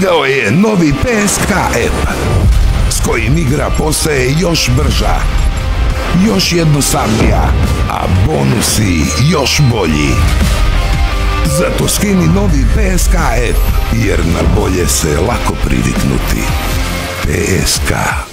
Stigao je novi PSK app s kojim igra postaje još brža, još jednostavnija, a bonusi još bolji. Zato skini novi PSK app jer na bolje se lako priviknuti. PSK.